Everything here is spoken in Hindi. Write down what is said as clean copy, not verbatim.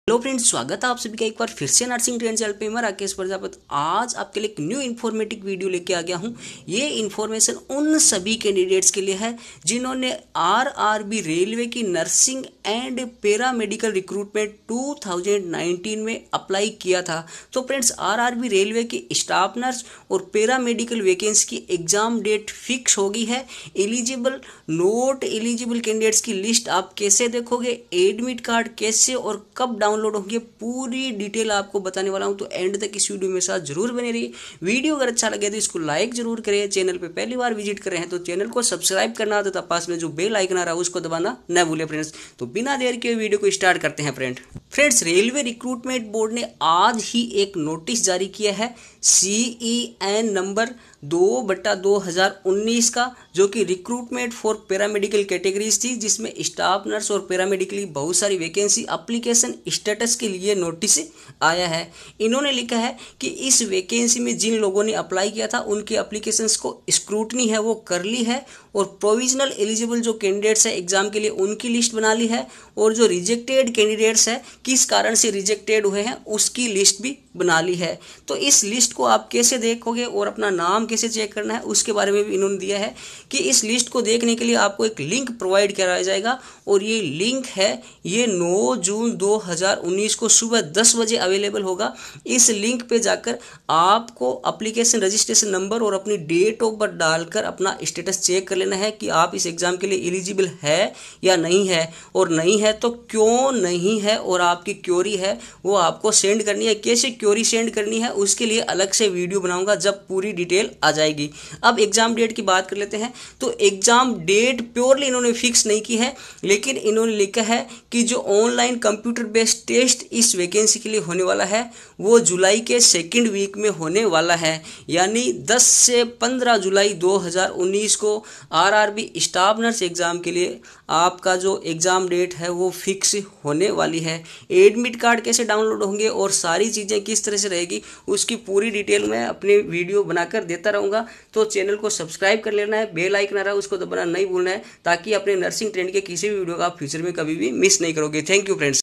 हेलो फ्रेंड्स, स्वागत है आप सभी का एक बार फिर से नर्सिंग ट्रेंड चैनल पे। मैं राकेश प्रजापति आज आपके लिए एक न्यू इन्फॉर्मेटिव वीडियो लेके आ गया हूँ। ये इन्फॉर्मेशन उन सभी कैंडिडेट्स के लिए है जिन्होंने आरआरबी रेलवे की नर्सिंग एंड पैरामेडिकल रिक्रूटमेंट 2019 में अप्लाई किया था। तो फ्रेंड्स, आरआरबी रेलवे की स्टाफ नर्स और पैरामेडिकल वैकेंसी की एग्जाम डेट फिक्स हो गई है। एलिजिबल नॉट एलिजिबल कैंडिडेट्स की लिस्ट आप कैसे देखोगे, एडमिट कार्ड कैसे और कब डाउनलोड होंगे, पूरी डिटेल आपको बताने वाला हूं। तो एंड तक इस वीडियो में साथ जरूर बने रहिए। वीडियो अगर अच्छा लगे तो इसको लाइक जरूर करें। चैनल पे पहली बार विजिट कर रहे हैं तो चैनल को सब्सक्राइब करना तथा पास में जो बेल आइकन आ रहा है उसको दबाना न भूलें फ्रेंड्स। तो बिना देर के वीडियो को स्टार्ट करते हैं फ्रेंड्स, रेलवे रिक्रूटमेंट बोर्ड ने आज ही एक नोटिस जारी किया है CEN नंबर 2/2019 का, जो कि रिक्रूटमेंट फॉर पैरामेडिकल कैटेगरीज थी, जिसमें स्टाफ नर्स और पैरामेडिकल की बहुत सारी वैकेंसी एप्लीकेशन स्टेटस के लिए नोटिस आया है। इन्होंने लिखा है कि इस वैकेंसी में जिन लोगों ने अप्लाई किया था उनके एप्लीकेशंस को स्क्रूटनी है वो कर ली है, और प्रोविजनल एलिजिबल जो कैंडिडेट्स है एग्जाम के लिए उनकी लिस्ट बना ली है, और जो रिजेक्टेड कैंडिडेट्स है किस कारण से रिजेक्टेड हुए हैं उसकी लिस्ट भी बना ली है। तो इस लिस्ट को आप कैसे देखोगे और अपना नाम कैसे चेक करना है उसके बारे में भी इन्होंने दिया है कि इस लिस्ट को देखने के लिए आपको एक लिंक प्रोवाइड कराया जाएगा, और ये लिंक है ये 9 जून 2019 को सुबह 10 बजे अवेलेबल होगा। इस लिंक पे जाकर आपको एप्लीकेशन रजिस्ट्रेशन नंबर और अपनी डेट ऑफ बर्थ डालकर अपना स्टेटस चेक कर लेना है कि आप इस एग्जाम के लिए एलिजिबल है या नहीं है, और नहीं है तो क्यों नहीं है, और आपकी क्योरी है वो आपको सेंड करनी है। कैसे क्योरी सेंड करनी है उसके लिए अलग से वीडियो बनाऊंगा जब पूरी डिटेल आ जाएगी। अब एग्जाम डेट की बात कर लेते हैं। तो एग्जाम डेट प्योरली इन्होंने फिक्स नहीं की है, लेकिन इन्होंने लिखा है कि जो ऑनलाइन कंप्यूटर बेस्ड टेस्ट इस वैकेंसी के लिए होने वाला है वो जुलाई के सेकेंड वीक में होने वाला है, यानी 10 से 15 जुलाई 2019 को आरआरबी स्टाफ नर्स एग्जाम के लिए आपका जो एग्जाम डेट है वो फिक्स होने वाली है। एडमिट कार्ड कैसे डाउनलोड होंगे और सारी चीज़ें किस तरह से रहेगी उसकी पूरी डिटेल मैं अपने वीडियो बनाकर देता रहूँगा। तो चैनल को सब्सक्राइब कर लेना है, बेल आइकन आ रहा है उसको दबाना नहीं भूलना है, ताकि अपने नर्सिंग ट्रेंड के किसी भी वीडियो का आप फ्यूचर में कभी भी मिस नहीं करोगे। Thank you friends.